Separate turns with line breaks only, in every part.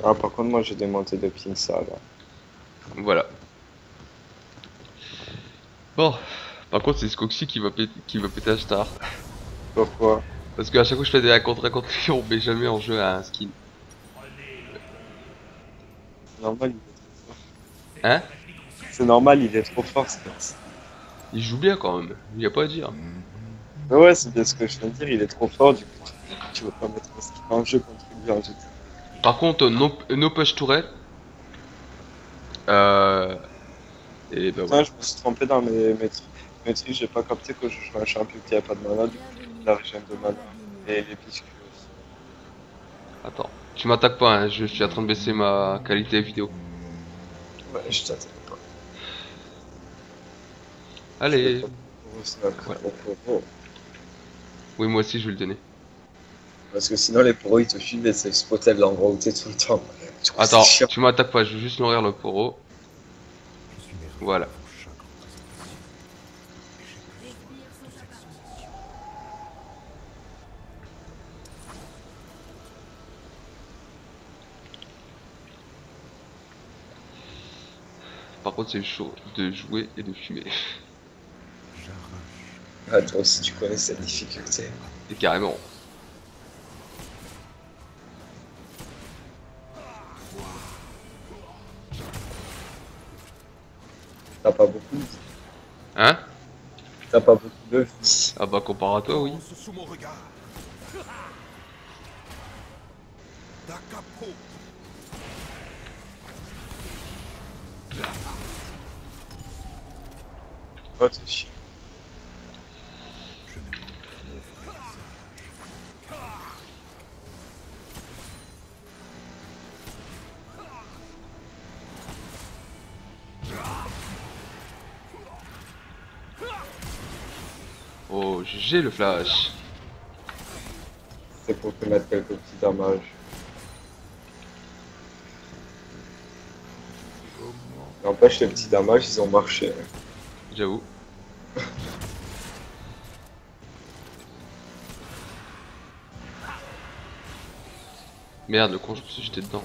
Ah, par contre, moi j'ai des montées de ping ça là.
Voilà. Bon, par contre c'est Skoxy qui va péter la star.
Pourquoi?
Parce qu'à chaque fois que je fais des contre lui, on met jamais en jeu un skin.
C'est normal, il est trop fort.
Hein?
C'est normal, il est trop fort, Spence.
Il joue bien quand même, y a pas à dire.
Mais ouais, c'est bien ce que je viens de dire, il est trop fort, du coup, tu veux pas mettre un skill en jeu contre lui en GT.
Par contre, no push tourette. Euh... Et ben
Putain,
voilà.
je me suis trompé dans mes trucs, j'ai pas capté que je jouais un champion qui avait pas de mana, du coup, j'ai pris la régène de mana. Et les pistes aussi.
Attends. Tu m'attaques pas, hein, je suis en train de baisser ma qualité vidéo.
Ouais, je t'attends pas. Je vais
Allez.
pas pour snap,
Voilà.
pour.
Oui, moi aussi je vais le donner.
Parce que sinon, les pros ils te filent et c'est spotel l'endroit où t'es tout le temps. Du coup, c'est
Attends,
chiant.
tu m'attaques pas, je veux juste nourrir le poro. Voilà. Par contre, c'est chaud de jouer et de fumer.
Ah, toi aussi, tu connais cette difficulté.
Et carrément.
T'as pas beaucoup de vie.
Hein?
T'as pas beaucoup de vie.
Ah bah, comparé à toi, oui.
Sous mon regard. Dakapo.
Oh, t'es chiant.
Oh, j'ai le flash.
C'est pour te mettre quelques petits dommages. N'empêche, les petits dommages, ils ont marché.
J'avoue. Merde, le con, je me suis jeté dedans.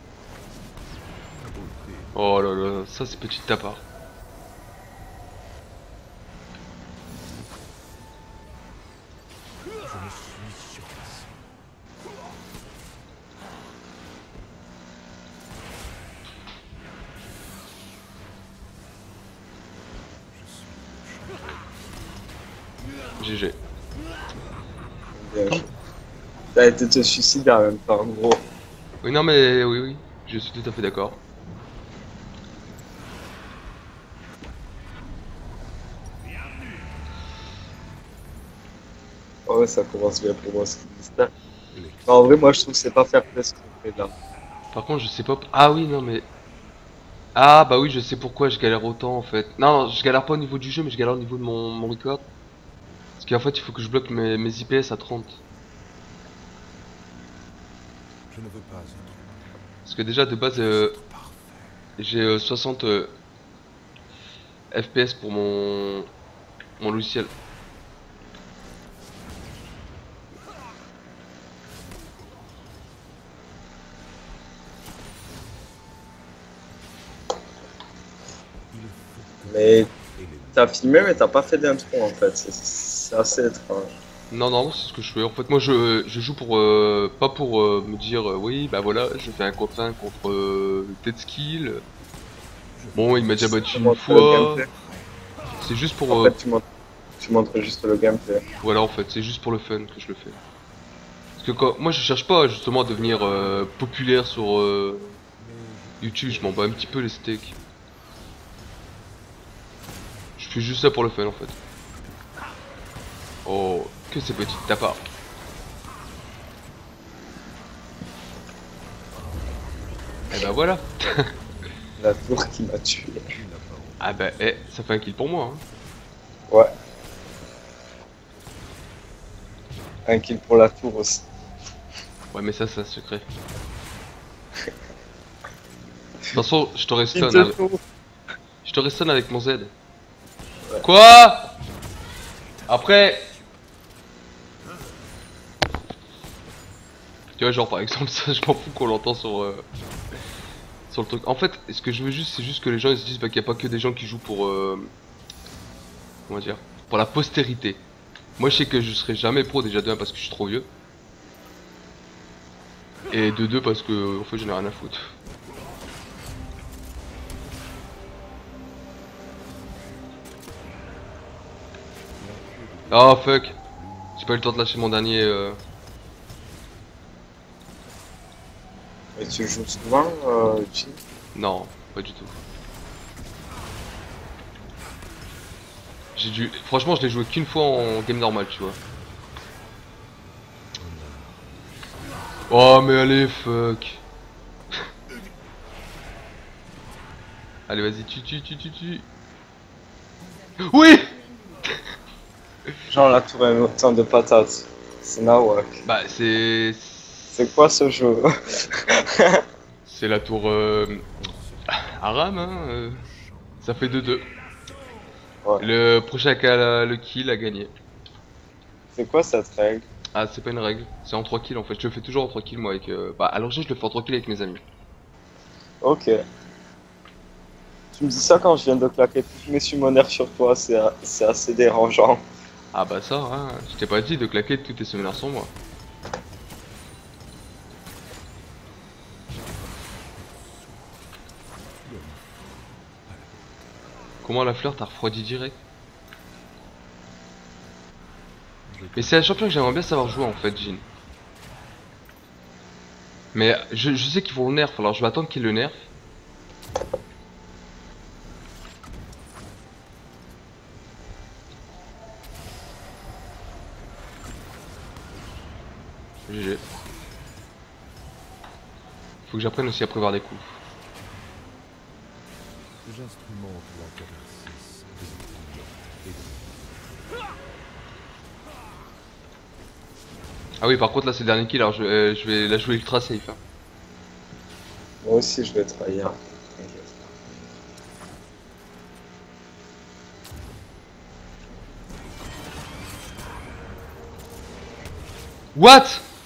Oh là là, ça c'est petit de ta part. GG.
Bien joué. T'as été te suicider en même temps, en gros.
Oui, non, mais oui, oui, je suis tout à fait d'accord.
Oh, ouais, ça commence bien pour moi, ce Star. En vrai, moi, je trouve que c'est pas fair play ce qu'on fait là.
Par contre, je sais pas. Ah oui, non, mais. Ah bah oui, je sais pourquoi je galère autant en fait. Non, non, je galère pas au niveau du jeu, mais je galère au niveau de mon record. Parce qu'en fait, il faut que je bloque mes IPS à 30.
Je ne veux pas être
Parce que déjà, de base,
parfait.
j'ai 60 FPS pour mon logiciel.
Il faut
Mais
que les
t'as filmé, mais t'as pas fait d'intro en fait. C'est assez étrange.
Non, non, c'est ce que je fais. En fait, moi, je joue pour pas pour me dire oui, bah voilà, je fais un contre 1 contre Dead Skill. Bon, il m'a déjà battu
Tu
une
montres le
fois.
gameplay.
C'est juste pour
En fait, tu montres juste le gameplay.
voilà, en fait, c'est juste pour le fun que je le fais. Parce que moi, je cherche pas justement à devenir populaire sur YouTube. Je m'en bats un petit peu les steaks. Je fais juste ça pour le fun, en fait. Oh, que c'est petit de ta part. Eh ben voilà.
La tour qui m'a tué.
Ah bah, eh, ça fait un kill pour moi. Hein.
Ouais, un kill pour la tour aussi.
Ouais, mais ça, c'est un secret. De toute façon, je t'aurais
Kill
stun
de
avec...
tour.
Je t'aurais stun avec mon Z.
Ouais.
Quoi? Après... Tu vois, genre par exemple, ça, je m'en fous qu'on l'entend sur le truc. En fait, ce que je veux juste, c'est juste que les gens ils se disent bah, qu'il n'y a pas que des gens qui jouent pour. Comment dire? Pour la postérité. Moi, je sais que je serai jamais pro, déjà de 1 parce que je suis trop vieux. Et de 2 parce que, en fait, j'en ai rien à foutre. Oh fuck! J'ai pas eu le temps de lâcher mon dernier.
Et tu joues souvent, Jin?
Non, pas du tout. J'ai dû. Franchement, je l'ai joué qu'une fois en game normal, tu vois. Oh, mais allez, fuck! Allez, vas-y, tue. Oui!
Genre la tour est autant de patates. C'est nawak.
Bah, c'est.
C'est quoi ce jeu?
C'est la tour. Aram, hein. Ça fait 2-2.
Ouais.
Le prochain qui a le kill a gagné.
C'est quoi cette règle?
Ah, c'est pas une règle, c'est en 3 kills en fait. Je le fais toujours en 3 kills moi avec. Bah, à l'origine, je le fais en 3 kills avec mes amis.
Ok. Tu me dis ça quand je viens de claquer tous mes summoners sur toi, c'est assez dérangeant.
Ah, bah, ça, hein. Je t'ai pas dit de claquer tous tes summoners sur moi. Comment la fleur t'a refroidi direct? Mais c'est un champion que j'aimerais bien savoir jouer en fait, Jin. Mais je sais qu'ils vont le nerf, alors je vais attendre qu'ils le nerf. GG. Faut que j'apprenne aussi à prévoir des coups.
J'instrumente la catharsis des et
Ah oui, par contre là c'est le dernier kill, alors je vais la jouer ultra safe. Hein.
Moi aussi je vais trahir.
What?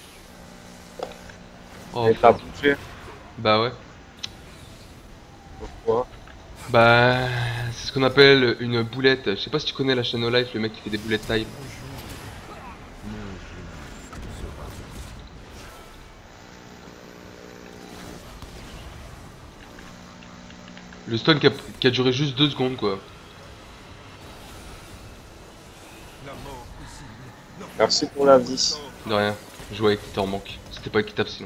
Oh,
Et t'as
fuck.
bougé?
Bah ouais.
Pourquoi?
Bah c'est ce qu'on appelle une boulette. Je sais pas si tu connais la chaîne No Life, le mec qui fait des boulettes time. Le stun qui a duré juste 2 secondes quoi.
Merci pour la vie.
De rien. Jouer avec qui t'en manque. C'était pas équitable sinon.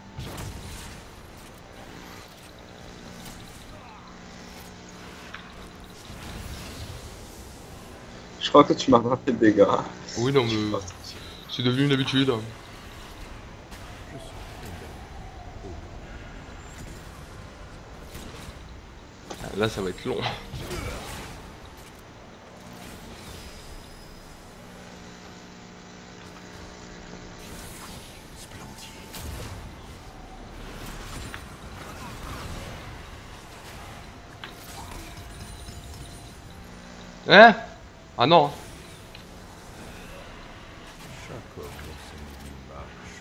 Je crois que tu m'as pas fait de dégâts.
Oui non mais c'est devenu une habitude. Hein. Ah, là ça va être long. Hein? Ah non.
chaque homme dans son marche.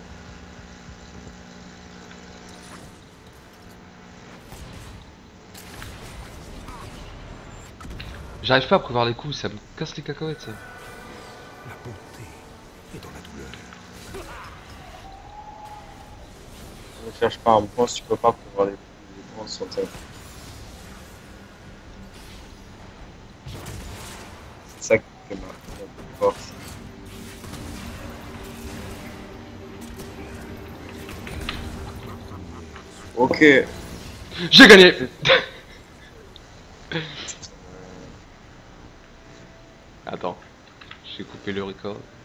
J'arrive pas à prévoir les coups, ça me casse les cacahuètes ça.
La bonté est dans la douleur.
Ne cherche pas un point si tu peux pas pouvoir les points sur tes. C'est ça qui fait ma force. Ok.
J'ai gagné. Attends, j'ai coupé le record.